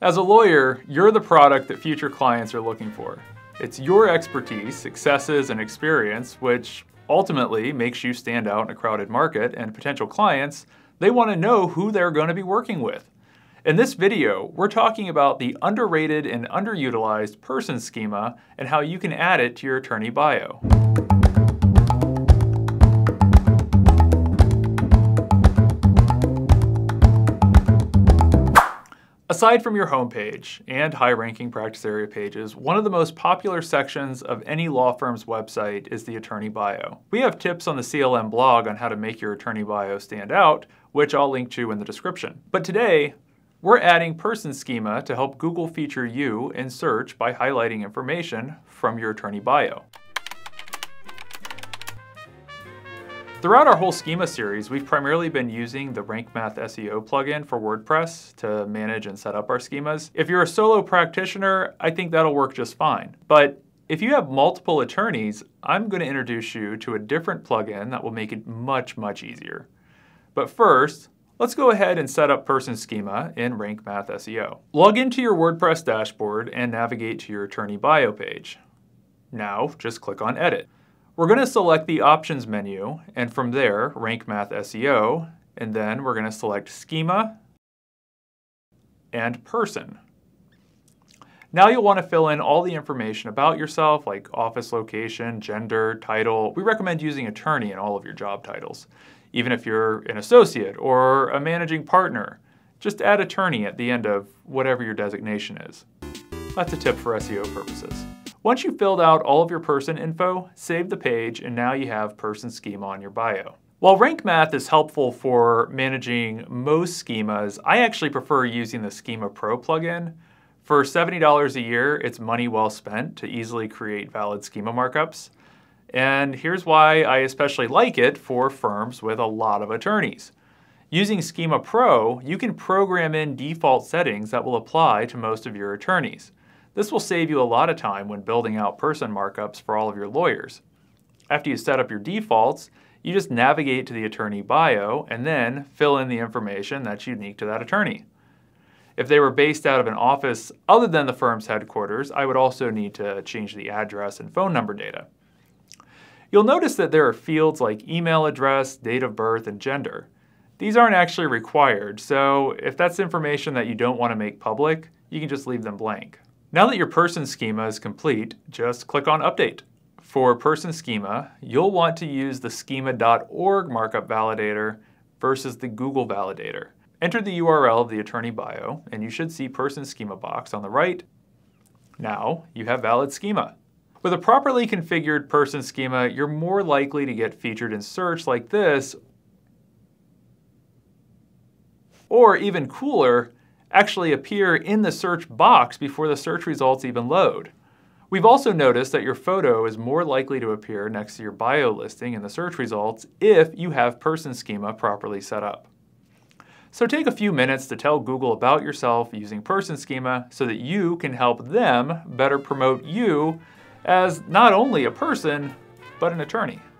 As a lawyer, you're the product that future clients are looking for. It's your expertise, successes, and experience which ultimately makes you stand out in a crowded market, and potential clients, they want to know who they're going to be working with. In this video, we're talking about the underrated and underutilized Person Schema and how you can add it to your attorney bio. Aside from your homepage and high-ranking practice area pages, one of the most popular sections of any law firm's website is the attorney bio. We have tips on the CLM blog on how to make your attorney bio stand out, which I'll link to in the description. But today, we're adding Person Schema to help Google feature you in search by highlighting information from your attorney bio. Throughout our whole schema series, we've primarily been using the Rank Math SEO plugin for WordPress to manage and set up our schemas. If you're a solo practitioner, I think that'll work just fine. But if you have multiple attorneys, I'm going to introduce you to a different plugin that will make it much, much easier. But first, let's go ahead and set up Person Schema in Rank Math SEO. Log into your WordPress dashboard and navigate to your attorney bio page. Now, just click on Edit. We're going to select the Options menu, and from there, Rank Math SEO, and then we're going to select Schema and Person. Now you'll want to fill in all the information about yourself, like office location, gender, title. We recommend using attorney in all of your job titles. Even if you're an associate or a managing partner, just add attorney at the end of whatever your designation is. That's a tip for SEO purposes. Once you've filled out all of your person info, save the page, and now you have Person Schema on your bio. While Rank Math is helpful for managing most schemas, I actually prefer using the Schema Pro plugin. For $70 a year, it's money well spent to easily create valid schema markups. And here's why I especially like it for firms with a lot of attorneys. Using Schema Pro, you can program in default settings that will apply to most of your attorneys. This will save you a lot of time when building out person markups for all of your lawyers. After you set up your defaults, you just navigate to the attorney bio and then fill in the information that's unique to that attorney. If they were based out of an office other than the firm's headquarters, I would also need to change the address and phone number data. You'll notice that there are fields like email address, date of birth, and gender. These aren't actually required, so if that's information that you don't want to make public, you can just leave them blank. Now that your Person Schema is complete, just click on Update. For Person Schema, you'll want to use the schema.org Markup Validator versus the Google Validator. Enter the URL of the attorney bio, and you should see Person Schema box on the right. Now, you have valid schema. With a properly configured Person Schema, you're more likely to get featured in search like this, or even cooler, actually appear in the search box before the search results even load. We've also noticed that your photo is more likely to appear next to your bio listing in the search results if you have Person Schema properly set up. So take a few minutes to tell Google about yourself using Person Schema so that you can help them better promote you as not only a person, but an attorney.